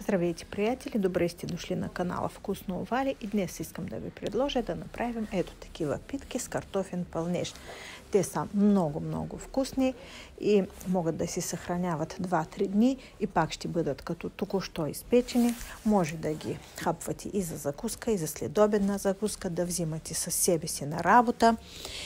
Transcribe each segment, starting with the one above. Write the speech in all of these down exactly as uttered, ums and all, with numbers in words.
Здравейте, приятели! Добре сте дошли на канала Вкусно Овали и днес искам да ви предложа да направим ето такива питки с картофен пълнеж. Те са много-много вкусни и могат да се съхраняват два-три дни и пак ще бъдат като току-що изпечени. Може да ги хапвате и за закуска, и за следобедна закуска, да взимате със себе си на работа.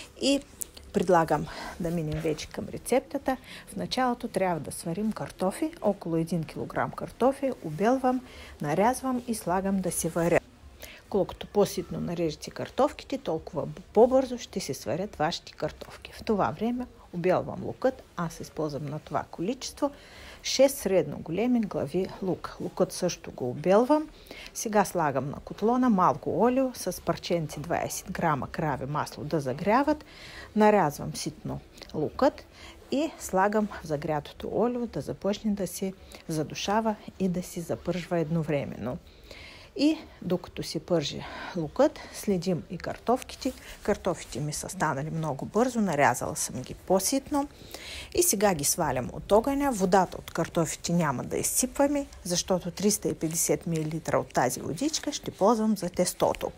И предлагам да минем вече към рецептата. В началото трябва да сварим картофи, около един килограм картофи, обелвам, нарязвам и слагам да се варят. Колкото по-ситно нарежете картофките, толкова по-бързо ще се сварят вашите картофки. В това време обелвам лукът, аз използвам на това количество шест средно големи глави лук. Лукът също го обелвам. Сега слагам на котлона малко олио с парченци двайсет грама краве масло да загряват. Нарязвам ситно лукът и слагам в загрятото олио да започне да се задушава и да се запържва едновременно. И докато се пържи лукът, следим и картофките. Картофите ми са станали много бързо, нарязала съм ги по-ситно. И сега ги свалям от огъня. Водата от картофите няма да изсипваме, защото триста и петдесет милилитра от тази водичка ще ползвам за тестото.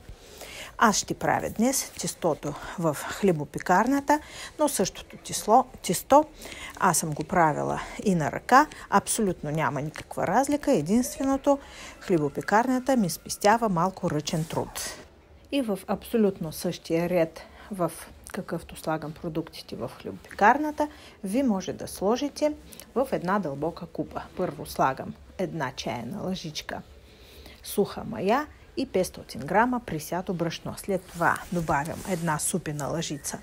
Аз ще правя днес тестото в хлебопекарната, но същото тесто, тесто аз съм го правила и на ръка. Абсолютно няма никаква разлика. Единственото, хлебопекарната ми спестява малко ръчен труд. И в абсолютно същия ред, в какъвто слагам продуктите в хлебопекарната, ви може да сложите в една дълбока купа. Първо слагам една чайна лъжичка суха мая и петстотин грама присято брашно. След това добавям една супена лъжица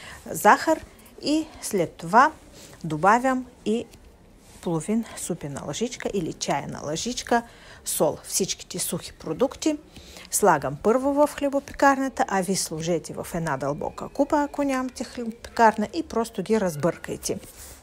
захар и след това добавям и половин супена лъжичка или чайна лъжичка сол. Всичките сухи продукти слагам първо в хлебопекарната, а ви сложете в една дълбока купа, ако нямате хлебопекарна, и просто ги разбъркайте.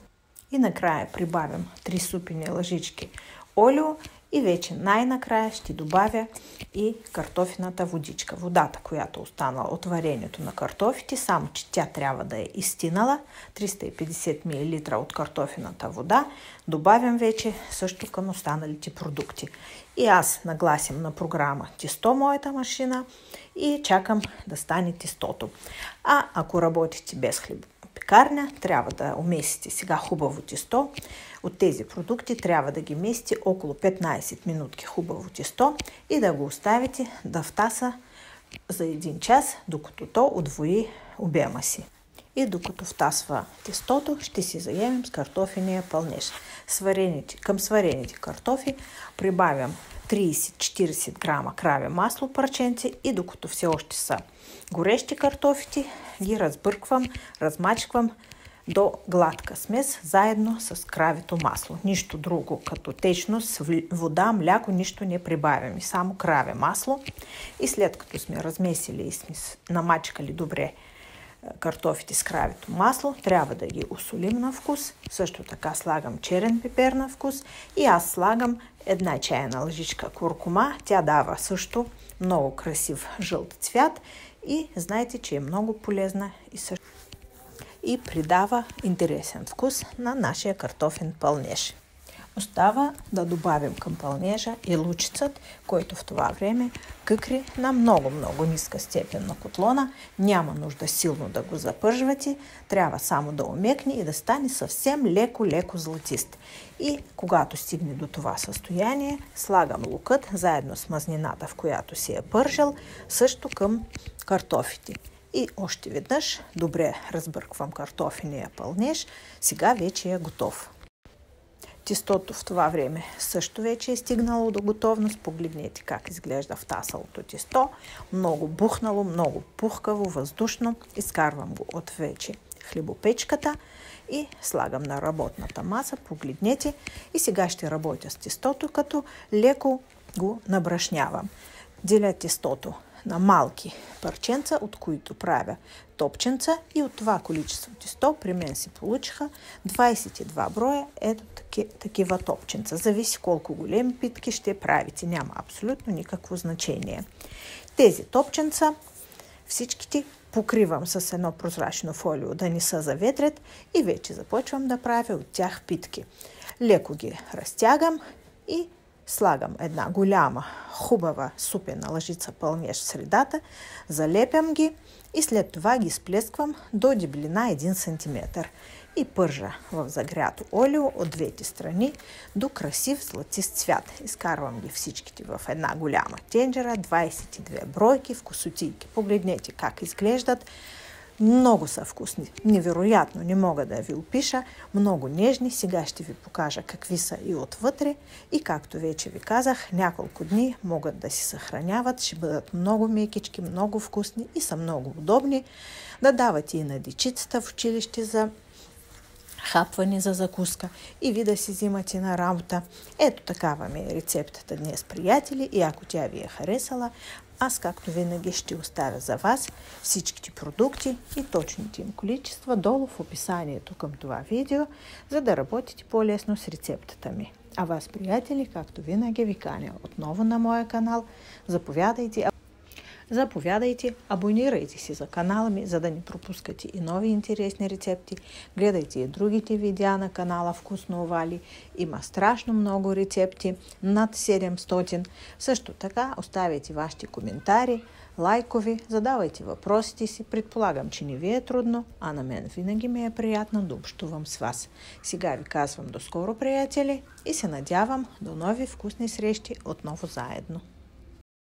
И накрая прибавям три супени лъжички олио и вече най-накрая ще добавя и картофената водичка. Водата, която останала от варенето на картофите, само че тя трябва да е изстинала. триста и петдесет милилитра от картофената вода добавям вече също към останалите продукти. И аз нагласям на програма тесто моята машина и чакам да стане тестото. А ако работите без хлебопекарня, трябва да умесите сега хубаво тесто. От тези продукти трябва да ги месите около петнайсет минутки хубаво тесто и да го оставите да втаса за един час, докато то удвои обема си. И докато втасва тестото, ще си заемем с картофения пълнеж. Сварените, към сварените картофи прибавям трийсет-четирийсет грама краве масло парченци и докато все още са горещи картофите, ги разбърквам, размачквам до гладка смес, заедно с кравето масло. Нищо друго като течност, вода, мляко, нищо не прибавяме, само краве масло. И след като сме размесили и сме намачкали добре картофите с кравето масло, трябва да ги осолим на вкус. Също така слагам черен пипер на вкус и аз слагам една чайна лъжичка куркума. Тя дава също много красив жълт цвят и знаете, че е много полезна и също и придава интересен вкус на нашия картофен пълнеж. Остава да добавим към пълнежа и лучицът, който в това време къкри на много-много ниска степен на котлона. Няма нужда силно да го запържвате, трябва само да омекне и да стане съвсем леко-леко златист. И когато стигне до това състояние, слагам лукът заедно с мазнината, в която си е пържал, също към картофите. И още веднъж добре разбърквам картофения пълнеж. Сега вече е готов. Тестото в това време също вече е стигнало до готовност. Погледнете как изглежда втасалото тесто. Много бухнало, много пухкаво, въздушно. Изкарвам го от вече хлебопечката и слагам на работната маса. Погледнете. И сега ще работя с тестото, като леко го набрашнявам. Деля тестото на малки парченца, от които правя топченца, и от това количество тесто при мен се получиха двайсет и два броя ето таки, такива топченца. Зависи колко големи питки ще правите. Няма абсолютно никакво значение. Тези топченца всичките покривам с едно прозрачно фолио да не се заветрят и вече започвам да правя от тях питки. Леко ги разтягам и Слагам една голяма, хубава супена лъжица пълнеж в средата, залепям ги и след това ги сплесквам до дебелина един сантиметър и пържа в загрято олио от двете страни до красив златист цвят. Изкарвам ги всичките в една голяма тенджера, двайсет и две бройки вкусотийки. Погледнете как изглеждат. Много са вкусни. Невероятно, не мога да ви опиша. Много нежни. Сега ще ви покажа какви са и отвътре. И както вече ви казах, няколко дни могат да си съхраняват. Ще бъдат много мекички, много вкусни и са много удобни. Да давате и на дечицата в училище за хапване, за закуска и ви да си взимате на работа. Ето такава ми е рецептата днес, приятели, и ако тя ви е харесала, аз както винаги ще оставя за вас всичките продукти и точните им количества долу в описанието към това видео, за да работите по-лесно с рецептата ми. А вас, приятели, както винаги ви каня отново на моя канал. Заповядайте, Заповядайте, абонирайте се за канала ми, за да не пропускате и нови интересни рецепти. Гледайте и другите видеа на канала Вкусно Вали. Има страшно много рецепти, над седемстотин. Също така оставяйте вашите коментари, лайкови, задавайте въпросите си. Предполагам, че не ви е трудно, а на мен винаги ми е приятно да общувам с вас. Сега ви казвам до скоро, приятели, и се надявам до нови вкусни срещи отново заедно.